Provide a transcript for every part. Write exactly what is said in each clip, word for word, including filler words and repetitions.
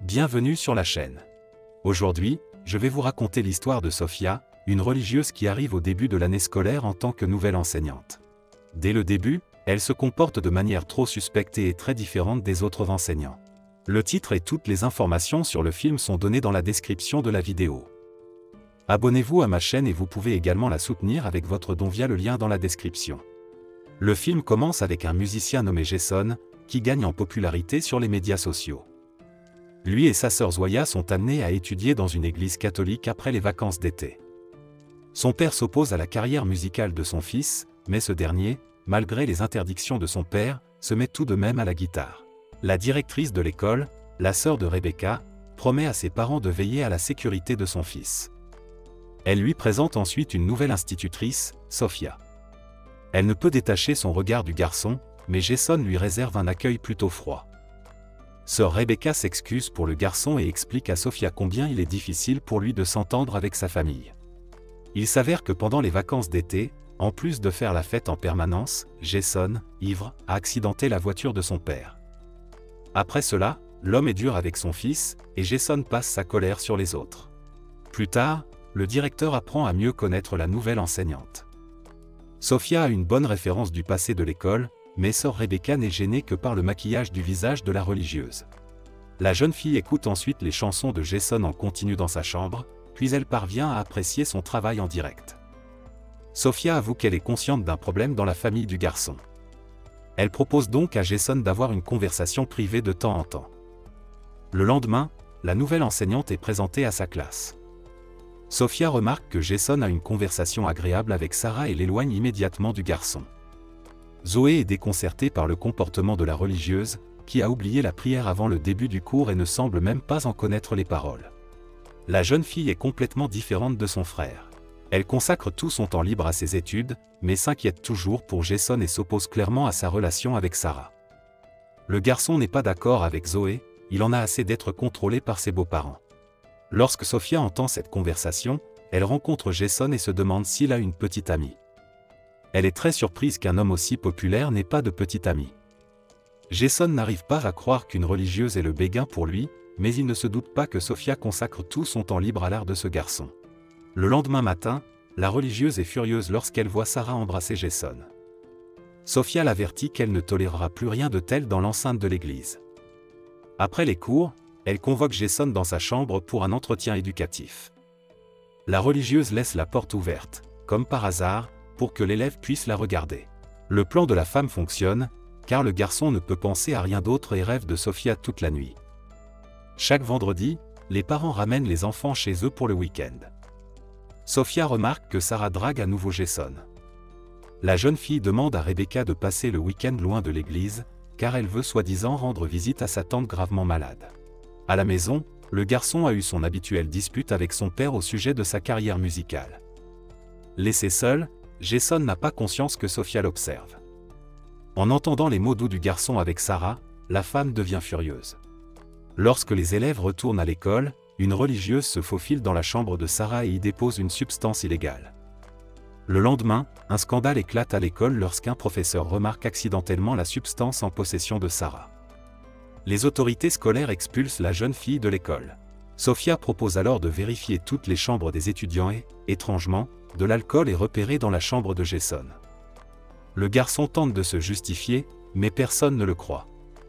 Bienvenue sur la chaîne. Aujourd'hui, je vais vous raconter l'histoire de Sofia, une religieuse qui arrive au début de l'année scolaire en tant que nouvelle enseignante. Dès le début, elle se comporte de manière trop suspecte et très différente des autres enseignants. Le titre et toutes les informations sur le film sont données dans la description de la vidéo. Abonnez-vous à ma chaîne et vous pouvez également la soutenir avec votre don via le lien dans la description. Le film commence avec un musicien nommé Jason, qui gagne en popularité sur les médias sociaux. Lui et sa sœur Zoya sont amenés à étudier dans une église catholique après les vacances d'été. Son père s'oppose à la carrière musicale de son fils, mais ce dernier, malgré les interdictions de son père, se met tout de même à la guitare. La directrice de l'école, la sœur de Rebecca, promet à ses parents de veiller à la sécurité de son fils. Elle lui présente ensuite une nouvelle institutrice, Sofia. Elle ne peut détacher son regard du garçon, mais Jason lui réserve un accueil plutôt froid. Sœur Rebecca s'excuse pour le garçon et explique à Sofia combien il est difficile pour lui de s'entendre avec sa famille. Il s'avère que pendant les vacances d'été, en plus de faire la fête en permanence, Jason, ivre, a accidenté la voiture de son père. Après cela, l'homme est dur avec son fils, et Jason passe sa colère sur les autres. Plus tard, le directeur apprend à mieux connaître la nouvelle enseignante. Sofia a une bonne référence du passé de l'école, mais sœur Rebecca n'est gênée que par le maquillage du visage de la religieuse. La jeune fille écoute ensuite les chansons de Jason en continu dans sa chambre, puis elle parvient à apprécier son travail en direct. Sofia avoue qu'elle est consciente d'un problème dans la famille du garçon. Elle propose donc à Jason d'avoir une conversation privée de temps en temps. Le lendemain, la nouvelle enseignante est présentée à sa classe. Sofia remarque que Jason a une conversation agréable avec Sarah et l'éloigne immédiatement du garçon. Zoé est déconcertée par le comportement de la religieuse, qui a oublié la prière avant le début du cours et ne semble même pas en connaître les paroles. La jeune fille est complètement différente de son frère. Elle consacre tout son temps libre à ses études, mais s'inquiète toujours pour Jason et s'oppose clairement à sa relation avec Sarah. Le garçon n'est pas d'accord avec Zoé, il en a assez d'être contrôlé par ses beaux-parents. Lorsque Sofia entend cette conversation, elle rencontre Jason et se demande s'il a une petite amie. Elle est très surprise qu'un homme aussi populaire n'ait pas de petite amie. Jason n'arrive pas à croire qu'une religieuse est le béguin pour lui, mais il ne se doute pas que Sofia consacre tout son temps libre à l'art de ce garçon. Le lendemain matin, la religieuse est furieuse lorsqu'elle voit Sarah embrasser Jason. Sofia l'avertit qu'elle ne tolérera plus rien de tel dans l'enceinte de l'église. Après les cours, elle convoque Jason dans sa chambre pour un entretien éducatif. La religieuse laisse la porte ouverte, comme par hasard, pour que l'élève puisse la regarder. Le plan de la femme fonctionne, car le garçon ne peut penser à rien d'autre et rêve de Sofia toute la nuit. Chaque vendredi, les parents ramènent les enfants chez eux pour le week-end. Sofia remarque que Sarah drague à nouveau Jason. La jeune fille demande à Rebecca de passer le week-end loin de l'église, car elle veut soi-disant rendre visite à sa tante gravement malade. À la maison, le garçon a eu son habituelle dispute avec son père au sujet de sa carrière musicale. Laissé seul, Jason n'a pas conscience que Sofia l'observe. En entendant les mots doux du garçon avec Sarah, la femme devient furieuse. Lorsque les élèves retournent à l'école, une religieuse se faufile dans la chambre de Sarah et y dépose une substance illégale. Le lendemain, un scandale éclate à l'école lorsqu'un professeur remarque accidentellement la substance en possession de Sarah. Les autorités scolaires expulsent la jeune fille de l'école. Sofia propose alors de vérifier toutes les chambres des étudiants et, étrangement, de l'alcool est repéré dans la chambre de Jason. Le garçon tente de se justifier, mais personne ne le croit.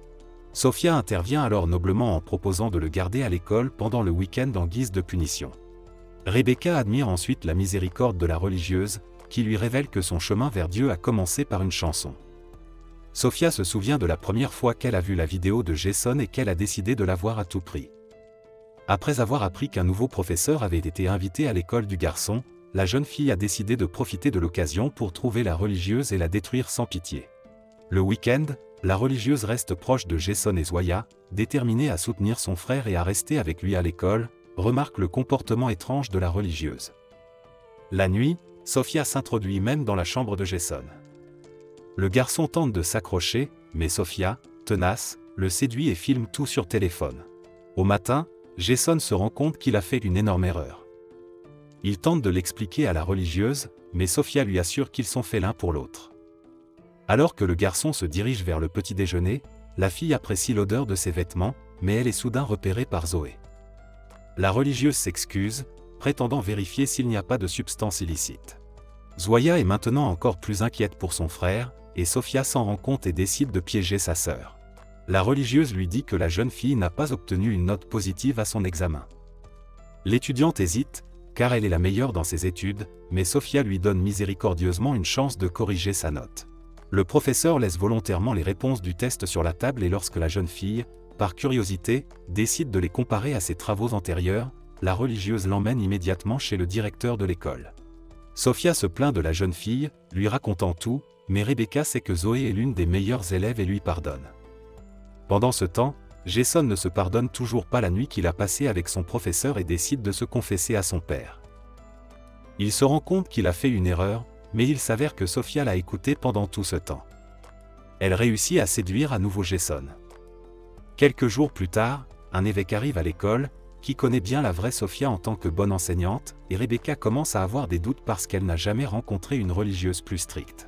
Sofia intervient alors noblement en proposant de le garder à l'école pendant le week-end en guise de punition. Rebecca admire ensuite la miséricorde de la religieuse, qui lui révèle que son chemin vers Dieu a commencé par une chanson. Sofia se souvient de la première fois qu'elle a vu la vidéo de Jason et qu'elle a décidé de la voir à tout prix. Après avoir appris qu'un nouveau professeur avait été invité à l'école du garçon, la jeune fille a décidé de profiter de l'occasion pour trouver la religieuse et la détruire sans pitié. Le week-end, la religieuse reste proche de Jason et Zoya, déterminée à soutenir son frère et à rester avec lui à l'école, remarque le comportement étrange de la religieuse. La nuit, Sofia s'introduit même dans la chambre de Jason. Le garçon tente de s'accrocher, mais Sofia, tenace, le séduit et filme tout sur téléphone. Au matin, Jason se rend compte qu'il a fait une énorme erreur. Il tente de l'expliquer à la religieuse, mais Sofia lui assure qu'ils sont faits l'un pour l'autre. Alors que le garçon se dirige vers le petit déjeuner, la fille apprécie l'odeur de ses vêtements, mais elle est soudain repérée par Zoé. La religieuse s'excuse, prétendant vérifier s'il n'y a pas de substance illicite. Zoya est maintenant encore plus inquiète pour son frère, et Sofia s'en rend compte et décide de piéger sa sœur. La religieuse lui dit que la jeune fille n'a pas obtenu une note positive à son examen. L'étudiante hésite, car elle est la meilleure dans ses études, mais Sofia lui donne miséricordieusement une chance de corriger sa note. Le professeur laisse volontairement les réponses du test sur la table et lorsque la jeune fille, par curiosité, décide de les comparer à ses travaux antérieurs, la religieuse l'emmène immédiatement chez le directeur de l'école. Sofia se plaint de la jeune fille, lui racontant tout, mais Rebecca sait que Zoé est l'une des meilleures élèves et lui pardonne. Pendant ce temps, Jason ne se pardonne toujours pas la nuit qu'il a passée avec son professeur et décide de se confesser à son père. Il se rend compte qu'il a fait une erreur, mais il s'avère que Sofia l'a écouté pendant tout ce temps. Elle réussit à séduire à nouveau Jason. Quelques jours plus tard, un évêque arrive à l'école, qui connaît bien la vraie Sofia en tant que bonne enseignante, et Rebecca commence à avoir des doutes parce qu'elle n'a jamais rencontré une religieuse plus stricte.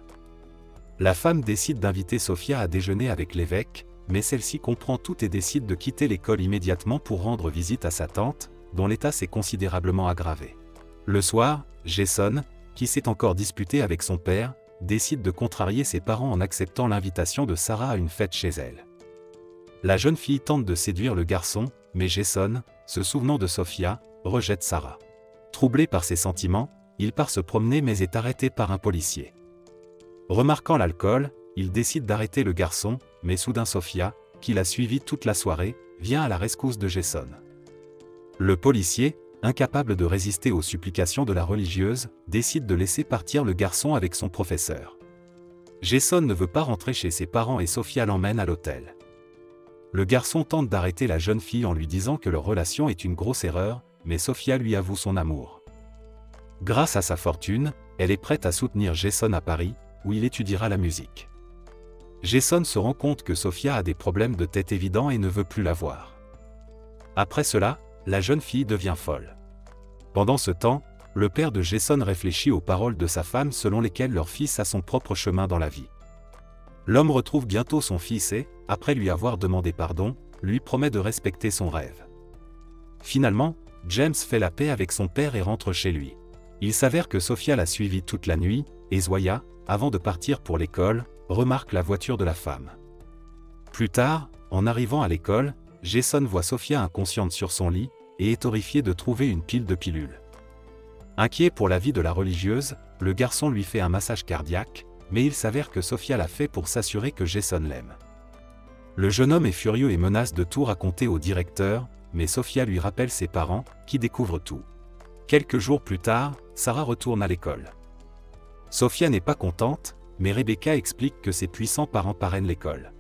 La femme décide d'inviter Sofia à déjeuner avec l'évêque, mais celle-ci comprend tout et décide de quitter l'école immédiatement pour rendre visite à sa tante, dont l'état s'est considérablement aggravé. Le soir, Jason, qui s'est encore disputé avec son père, décide de contrarier ses parents en acceptant l'invitation de Sarah à une fête chez elle. La jeune fille tente de séduire le garçon, mais Jason, se souvenant de Sofia, rejette Sarah. Troublé par ses sentiments, il part se promener mais est arrêté par un policier. Remarquant l'alcool, il décide d'arrêter le garçon, mais soudain Sofia, qui l'a suivi toute la soirée, vient à la rescousse de Jason. Le policier, incapable de résister aux supplications de la religieuse, décide de laisser partir le garçon avec son professeur. Jason ne veut pas rentrer chez ses parents et Sofia l'emmène à l'hôtel. Le garçon tente d'arrêter la jeune fille en lui disant que leur relation est une grosse erreur, mais Sofia lui avoue son amour. Grâce à sa fortune, elle est prête à soutenir Jason à Paris, où il étudiera la musique. Jason se rend compte que Sofia a des problèmes de tête évidents et ne veut plus la voir. Après cela, la jeune fille devient folle. Pendant ce temps, le père de Jason réfléchit aux paroles de sa femme selon lesquelles leur fils a son propre chemin dans la vie. L'homme retrouve bientôt son fils et, après lui avoir demandé pardon, lui promet de respecter son rêve. Finalement, James fait la paix avec son père et rentre chez lui. Il s'avère que Sofia l'a suivi toute la nuit, et Zoya, avant de partir pour l'école, remarque la voiture de la femme. Plus tard, en arrivant à l'école, Jason voit Sofia inconsciente sur son lit, et est horrifié de trouver une pile de pilules. Inquiet pour la vie de la religieuse, le garçon lui fait un massage cardiaque, mais il s'avère que Sofia l'a fait pour s'assurer que Jason l'aime. Le jeune homme est furieux et menace de tout raconter au directeur, mais Sofia lui rappelle ses parents, qui découvrent tout. Quelques jours plus tard, Sarah retourne à l'école. Sofia n'est pas contente, mais Rebecca explique que ses puissants parents parrainent l'école.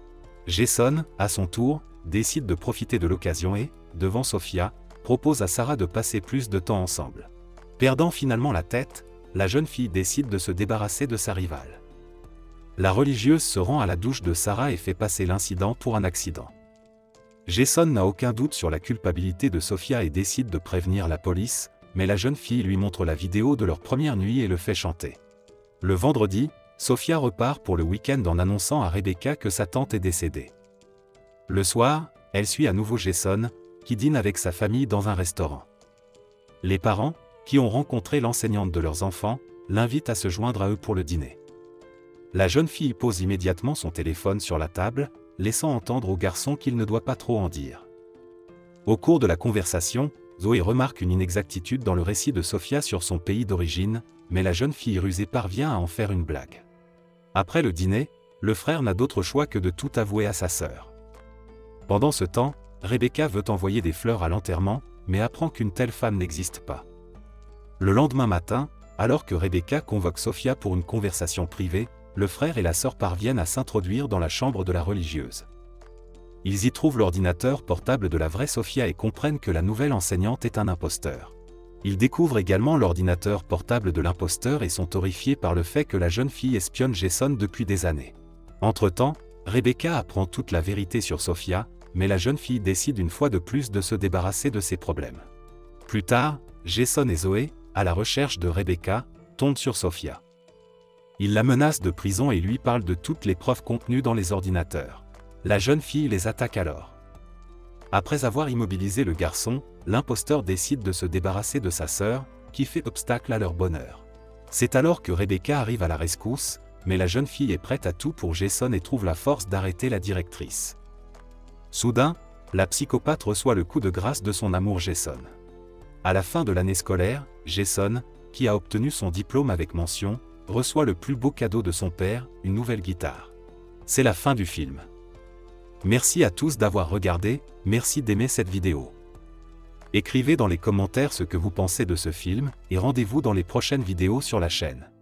Jason, à son tour, décide de profiter de l'occasion et, devant Sofia, propose à Sarah de passer plus de temps ensemble. Perdant finalement la tête, la jeune fille décide de se débarrasser de sa rivale. La religieuse se rend à la douche de Sarah et fait passer l'incident pour un accident. Jason n'a aucun doute sur la culpabilité de Sofia et décide de prévenir la police, mais la jeune fille lui montre la vidéo de leur première nuit et le fait chanter. Le vendredi, Sofia repart pour le week-end en annonçant à Rebecca que sa tante est décédée. Le soir, elle suit à nouveau Jason, qui dîne avec sa famille dans un restaurant. Les parents, qui ont rencontré l'enseignante de leurs enfants, l'invitent à se joindre à eux pour le dîner. La jeune fille pose immédiatement son téléphone sur la table, laissant entendre au garçon qu'il ne doit pas trop en dire. Au cours de la conversation, Zoé remarque une inexactitude dans le récit de Sofia sur son pays d'origine, mais la jeune fille rusée parvient à en faire une blague. Après le dîner, le frère n'a d'autre choix que de tout avouer à sa sœur. Pendant ce temps, Rebecca veut envoyer des fleurs à l'enterrement, mais apprend qu'une telle femme n'existe pas. Le lendemain matin, alors que Rebecca convoque Sofia pour une conversation privée, le frère et la sœur parviennent à s'introduire dans la chambre de la religieuse. Ils y trouvent l'ordinateur portable de la vraie Sofia et comprennent que la nouvelle enseignante est un imposteur. Ils découvrent également l'ordinateur portable de l'imposteur et sont horrifiés par le fait que la jeune fille espionne Jason depuis des années. Entre-temps, Rebecca apprend toute la vérité sur Sofia, mais la jeune fille décide une fois de plus de se débarrasser de ses problèmes. Plus tard, Jason et Zoé, à la recherche de Rebecca, tombent sur Sofia. Ils la menacent de prison et lui parlent de toutes les preuves contenues dans les ordinateurs. La jeune fille les attaque alors. Après avoir immobilisé le garçon, l'imposteur décide de se débarrasser de sa sœur, qui fait obstacle à leur bonheur. C'est alors que Rebecca arrive à la rescousse, mais la jeune fille est prête à tout pour Jason et trouve la force d'arrêter la directrice. Soudain, la psychopathe reçoit le coup de grâce de son amour Jason. À la fin de l'année scolaire, Jason, qui a obtenu son diplôme avec mention, reçoit le plus beau cadeau de son père, une nouvelle guitare. C'est la fin du film. Merci à tous d'avoir regardé, merci d'aimer cette vidéo. Écrivez dans les commentaires ce que vous pensez de ce film, et rendez-vous dans les prochaines vidéos sur la chaîne.